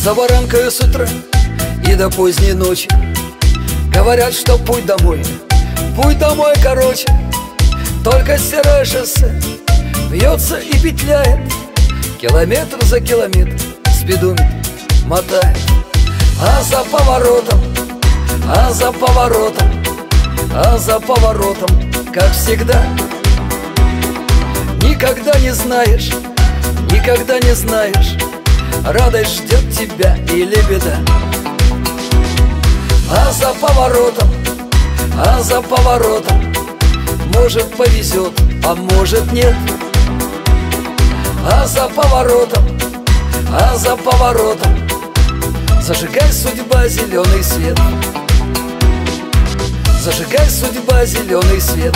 За баранкою с утра и до поздней ночи. Говорят, что путь домой короче. Только серое шоссе бьется и петляет, километр за километр спидометр мотает. А за поворотом, как всегда, никогда не знаешь, радость ждет тебя или беда. А за поворотом, может повезет, а может нет. А за поворотом, зажигай, судьба, зеленый свет. Зажигай, судьба, зеленый свет.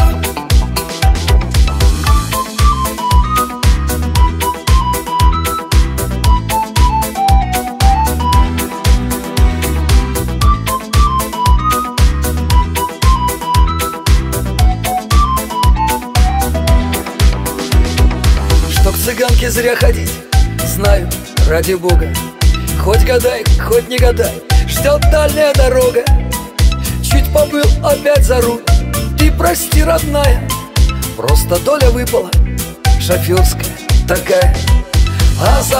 Что к цыганке зря ходить, знаю, ради Бога. Хоть гадай, хоть не гадай, ждет дальняя дорога. Чуть побыл опять за руль, и прости, родная, просто доля выпала, шоферская такая. А за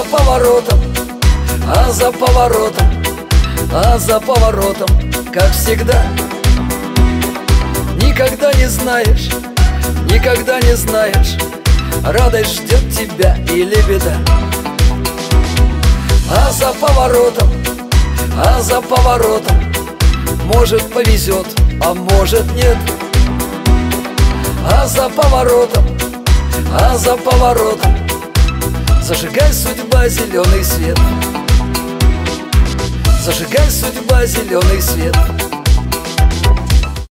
поворотом, как всегда, никогда не знаешь, радость ждет тебя или беда. А за поворотом, может повезет, а может нет. А за поворотом, зажигай, судьба, зеленый свет. Зажигай, судьба, зеленый свет.